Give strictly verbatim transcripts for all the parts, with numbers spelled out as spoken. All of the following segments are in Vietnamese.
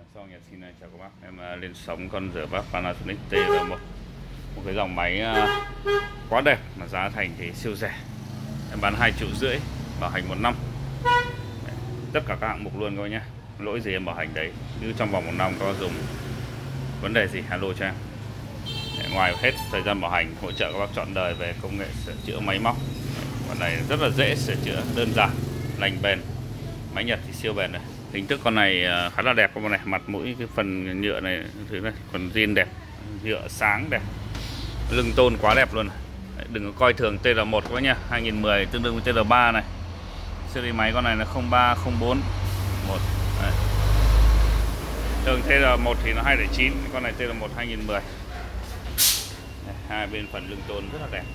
Sau Nhật xin chào các bác, em uh, lên sóng con rửa bát Panasonic T R một, một cái dòng máy uh, quá đẹp mà giá thành thì siêu rẻ. Em bán hai triệu rưỡi, bảo hành một năm. Đấy, tất cả các hạng mục luôn các bác nhé. Lỗi gì em bảo hành đấy, như trong vòng một năm có dùng vấn đề gì alo cho em. Đấy, ngoài hết thời gian bảo hành, hỗ trợ các bác trọn đời về công nghệ sửa chữa máy móc. Con này rất là dễ sửa chữa, đơn giản, lành bền. Máy Nhật thì siêu bền này. Hình thức con này khá là đẹp con này, mặt mũi cái phần nhựa này thứ này, phần zin đẹp, nhựa sáng đẹp, lưng tôn quá đẹp luôn. Đấy, đừng có coi thường T R một các bác nhá, hai nghìn mười tương đương với T R ba này. Series máy con này là không ba không bốn một. Đấy. Thường T R một thì nó hai không chín, con này T R một hai nghìn mười. Đấy, hai bên phần lưng tôn rất là đẹp.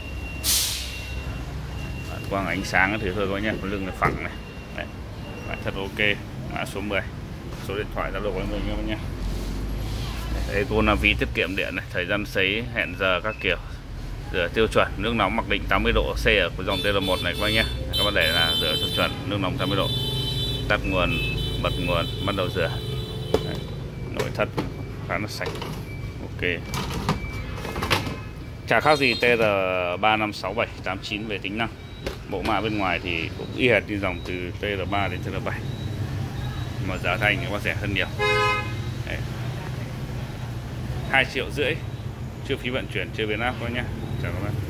Đấy, quang ánh sáng thì thôi các bác nhá, phần lưng là phẳng này. Đấy. Đấy, thật ok. Mã số mười, số điện thoại Zalo của em mình các bác nhé. Đây cô là ví tiết kiệm điện này, thời gian sấy, hẹn giờ các kiểu, rửa tiêu chuẩn, nước nóng mặc định tám mươi độ C ở của dòng T R một này các bác nhé. Các bác để là rửa tiêu chuẩn, nước nóng tám mươi độ, tắt nguồn, bật nguồn, bắt đầu rửa. Đấy, nội thất khá là sạch, ok. Chả khác gì T R ba năm sáu bảy tám chín về tính năng. Mẫu mã bên ngoài thì cũng y hệt như dòng từ T R ba đến T R bảy, mà giá thành thì có rẻ hơn nhiều. Đấy. hai triệu rưỡi, chưa phí vận chuyển, chưa biến áp các nhá. Chào các bạn.